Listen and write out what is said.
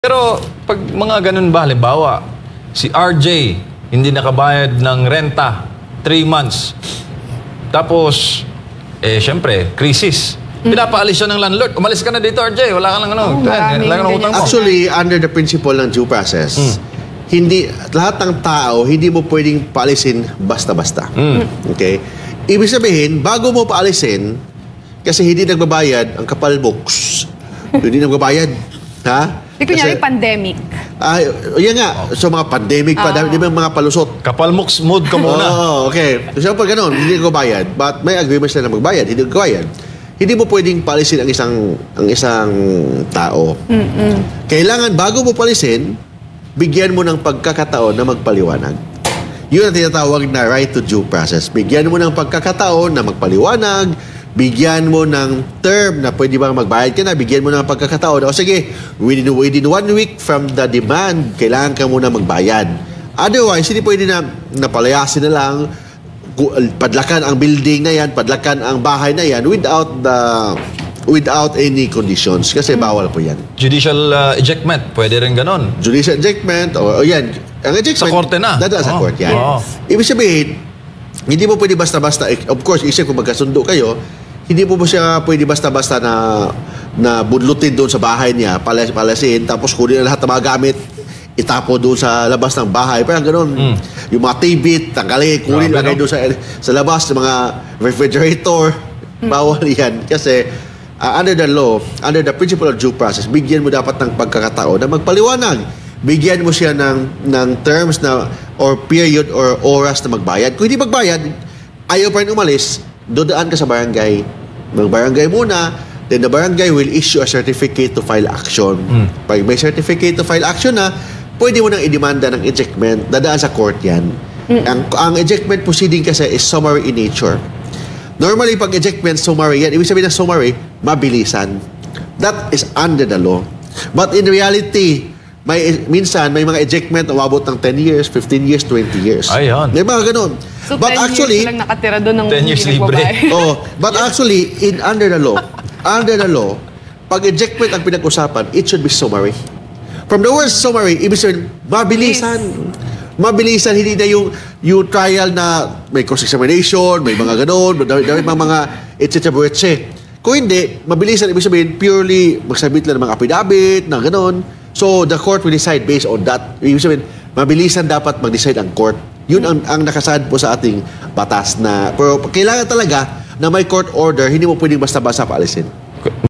Pero pag mga ganun ba, halimbawa, si RJ hindi nakabayad ng renta 3 months. Tapos, syempre, krisis. Pinapaalis siya ng landlord. Umalis ka na dito, RJ. Wala ka lang utang mo. Actually, under the principle ng due process, hindi lahat ng tao, hindi mo pwedeng paalisin basta-basta. Okay? Ibig sabihin, bago mo paalisin, kasi hindi nagbabayad, ang kapal books. Hindi nagbabayad. Ha? Kunyari pandemic. Yan nga. So mga pandemic pa, di ba mga palusot? Kapalmoks mood ka muna. Okay. So pag ganun, hindi nagbabayad, but may agreement sila na magbayad, hindi nagbabayad. Hindi mo pwedeng palisin ang isang tao. Kailangan, bago mo palisin, bigyan mo ng pagkakataon na magpaliwanag. Yun ang tinatawag na right to due process. Bigyan mo ng pagkakataon na magpaliwanag, bigyan mo ng term na pwede bang magbayad ka na, bigyan mo ng pagkakataon. O sige, within 1 week from the demand, kailangan ka muna magbayad. Otherwise, hindi pwede na napalayasin na lang, padlakan ang building na yan, padlakan ang bahay na yan without any conditions. Kasi bawal po yan. Judicial ejectment, pwede rin ganon. Judicial ejectment, o yan. Ang ejectment, sa korte na. Dadaan sa korte yan. Ibig sabihin, hindi mo pwede basta-basta, of course, isip kung magkasundo kayo, hindi mo siya pwede basta-basta na budlutin doon sa bahay niya, palasin, tapos kunin na lahat ng mga gamit, itapo doon sa labas ng bahay. Parang gano'n. Yung mga TV, tanggalin, kunin, lagay doon sa labas, ng mga refrigerator. Bawal yan. Kasi under the law, under the principle of due process, bigyan mo dapat ng pagkakataon na magpaliwanag. Bigyan mo siya ng terms na or period or oras na magbayad. Kung hindi magbayad, ayaw pa rin umalis, dodaan ka sa barangay. Mag-barangay muna, then the barangay will issue a certificate to file action. Pag may certificate to file action na, pwede mo nang idemanda ng ejectment, dadaan sa court yan. Ang ejectment proceeding kasi is summary in nature. Normally, pag ejectment, summary yan. Ibig sabihin na summary, mabilisan. That is under the law. But in reality, minsan may mga ejectment umabot ng 10 years, 15 years, 20 years. Ayan. May mga ganun. So but 10 actually, years lang nakatira doon ng 10 years libre. but actually, under the law, pag ejectment ang pinag-usapan, it should be summary. From the word summary, ibig sabihin, mabilisan. Mabilisan, hindi na yung trial na may cross-examination, may mga ganun, may mga etc. Kung hindi, mabilisan, ibig sabihin, purely magsabit lang ng mga affidavit, na ganun. So, the court will decide based on that. Ibig sabihin, mabilisan dapat mag-decide ang court. Yun ang nakasaad po sa ating batas na, pero kailangan talaga na may court order, hindi mo pwedeng basta-basta paalisin.